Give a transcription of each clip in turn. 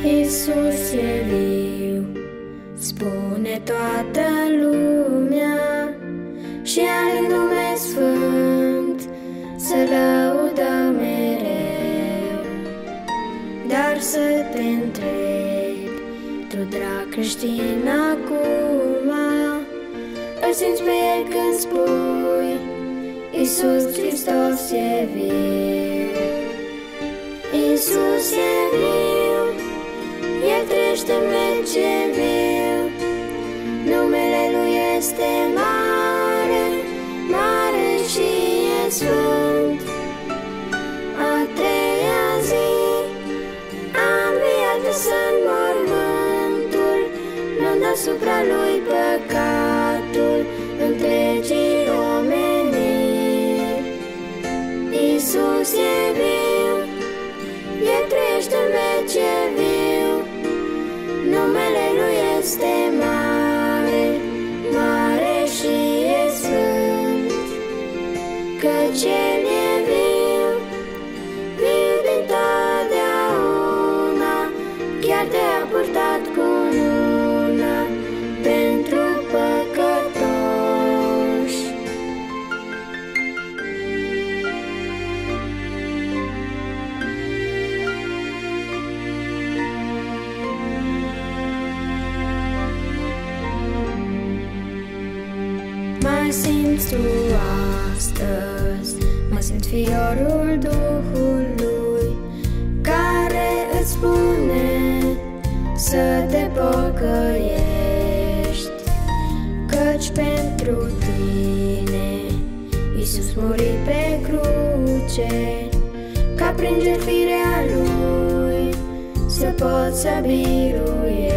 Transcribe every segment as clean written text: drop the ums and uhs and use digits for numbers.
Iisus e viu, spune toată lumea, și al nume sfânt să lăudă mereu. Dar să te întrebi, tu, drag creștin, acum îl simți pe el când spui Iisus Hristos e viu. Iisus e viu, el trăiește în vece viu, numele lui este mare, mare și e sfânt. A treia zi a înviat în mormântul, luând asupra lui păcatul întregii omeniri. Iisus e viu, el trăiește în vece viu, numele lui este mare, mare și e sfânt. Căci el e viu, viu din totdeauna, chiar te-a purtat cu una pentru păcătoși. Mai simți tu astăzi, mai simți fiorul Duhului, care îți spune să te pocăiești, căci pentru tine Iisus muri pe cruce, ca prin jertfirea lui să poți să biruiești.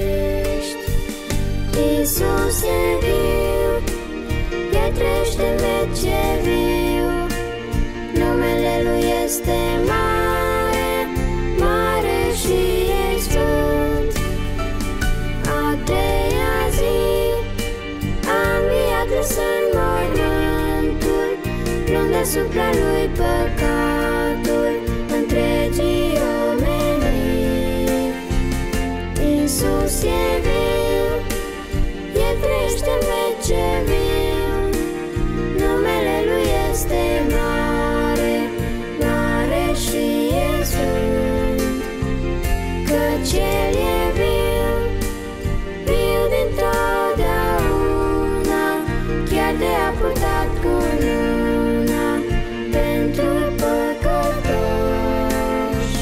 Iisus e viu, el trăiește în vece viu, numele lui este mare, mare și e sfânt. A treia zi a înviat în mormântul, luând asupra lui păcatul întregii omeniri. Iisus e viu, el trăiește în vece viu, numele lui este mare, mare și e sfânt. Căci el e viu, viu din totdeauna, chiar te-a purtat cu una pentru păcătoși.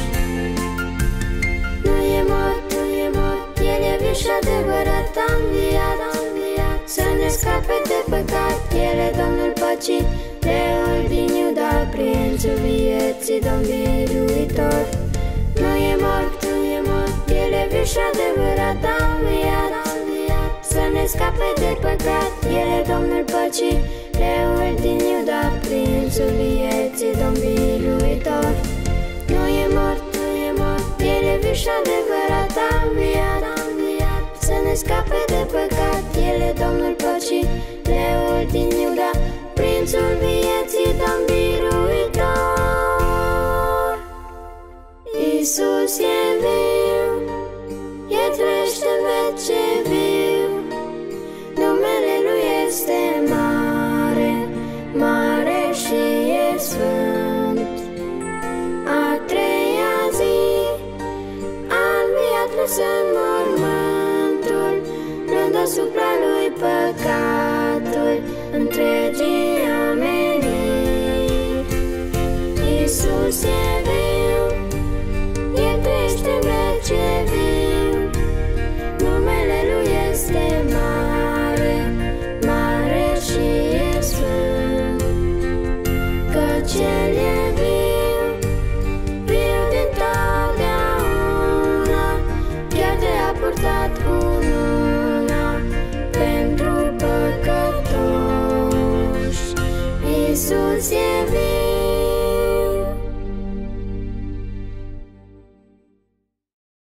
Nu e mort, nu e mort, el e viu și adevărat, a înviat, să ne scape de păcat. El e Domnul păcii, leul din Iuda, prințul vieții, Domn biruitor. Nu e mort, nu e mort, el e viu și adevărat, a înviat, să ne scape de păcat. El e Domnul păcii, leul din Iuda, prințul vieții, Domn biruitor. Nu e mort, nu e mort, el e viu și adevărat, a înviat, să ne scape de păcat. El e Domnul păcii, leul din Iuda, prințul vieții, Domn biruitor. Iisus e viu, el trăiește în vece viu, numele lui este mare, mare și e sfânt. A treia zi a înviat în